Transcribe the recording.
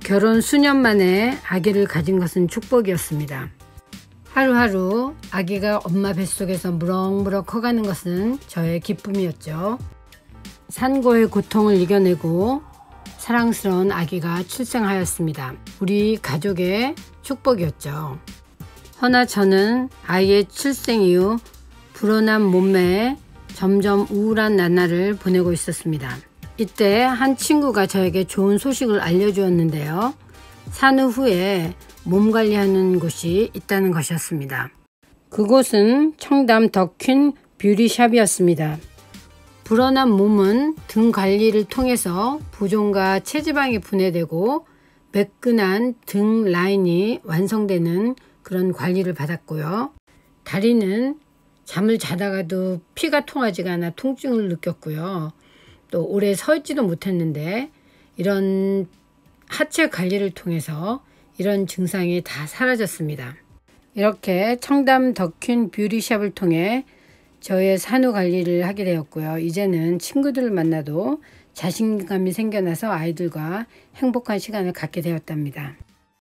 결혼 수년 만에 아기를 가진 것은 축복이었습니다. 하루하루 아기가 엄마 뱃속에서 무럭무럭 커가는 것은 저의 기쁨이었죠. 산고의 고통을 이겨내고 사랑스러운 아기가 출생하였습니다. 우리 가족의 축복이었죠. 허나 저는 아이의 출생 이후 불어난 몸매에 점점 우울한 나날을 보내고 있었습니다. 이때 한 친구가 저에게 좋은 소식을 알려주었는데요. 산후 후에 몸 관리하는 곳이 있다는 것이었습니다. 그곳은 청담 더퀸 뷰티샵이었습니다. 불어난 몸은 등 관리를 통해서 부종과 체지방이 분해되고 매끈한 등 라인이 완성되는 그런 관리를 받았고요. 다리는 잠을 자다가도 피가 통하지가 않아 통증을 느꼈고요. 또 오래 서 있지도 못했는데 이런 하체 관리를 통해서 이런 증상이 다 사라졌습니다. 이렇게 청담 더퀸 뷰티샵을 통해 저의 산후 관리를 하게 되었고요. 이제는 친구들을 만나도 자신감이 생겨나서 아이들과 행복한 시간을 갖게 되었답니다.